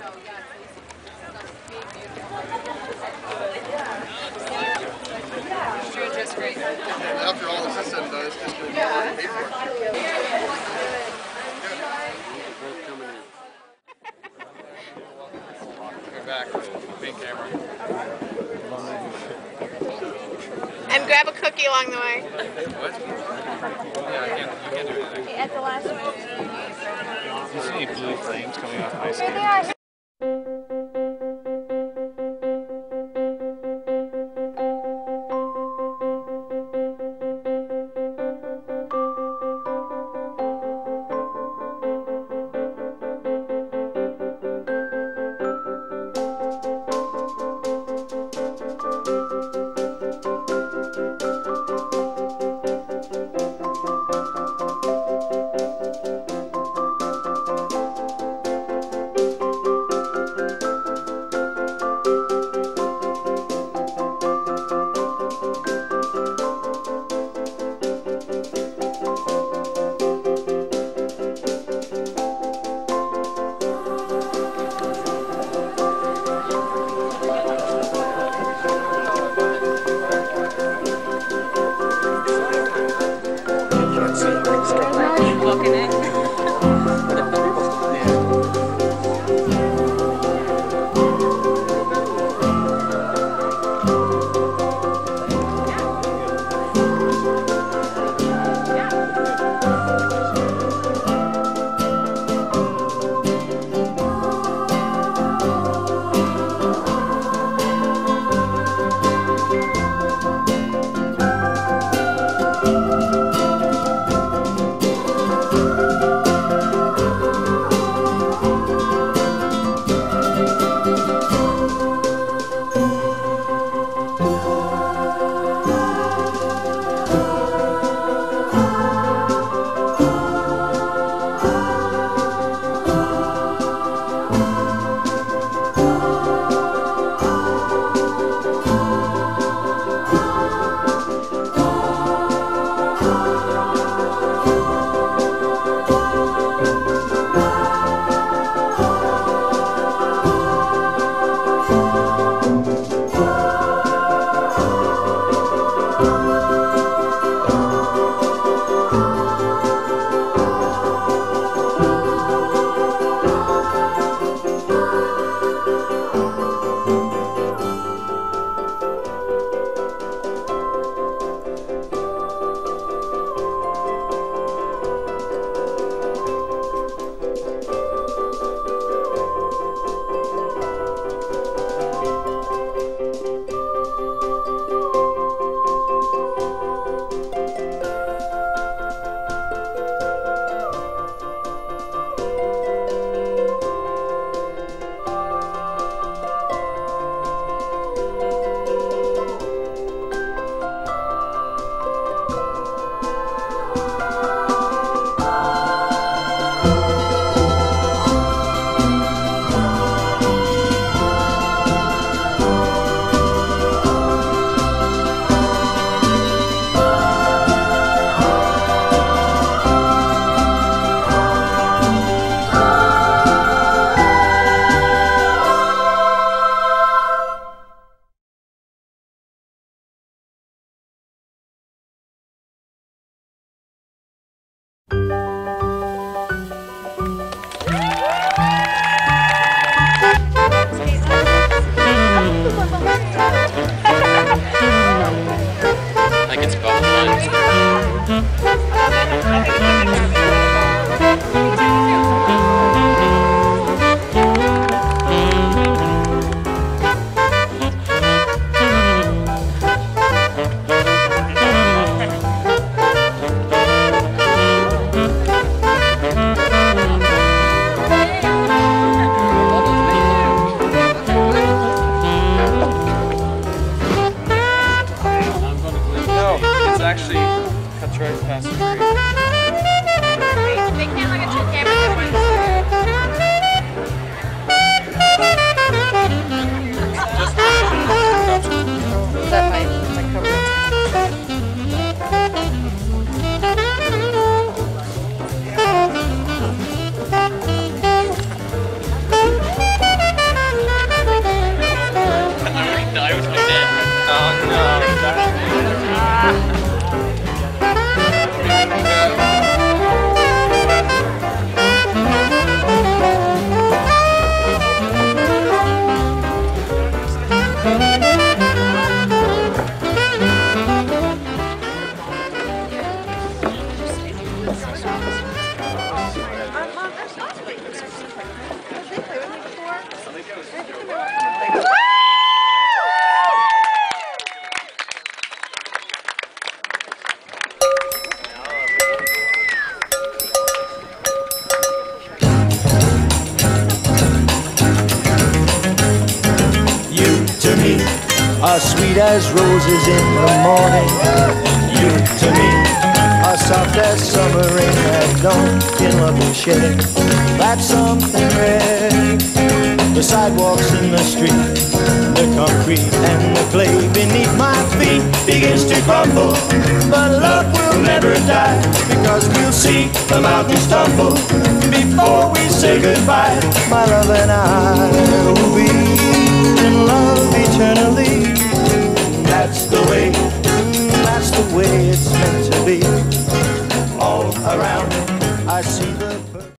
She's doing just great. After all this is said and done, it's just going to be paid for. Get back to the main camera. And grab a cookie along the way. What? Yeah, you can't do anything. At the last one. Do you see any blue flames coming off my skin? They are. You to me are sweet as roses in the morning. You to me are soft as summer rain at dawn in loving shade. That's something rare. The sidewalks in the street, the concrete and the clay beneath my feet begins to crumble, but love will never die, because we'll see the mountains tumble before we say goodbye. My love and I will be in love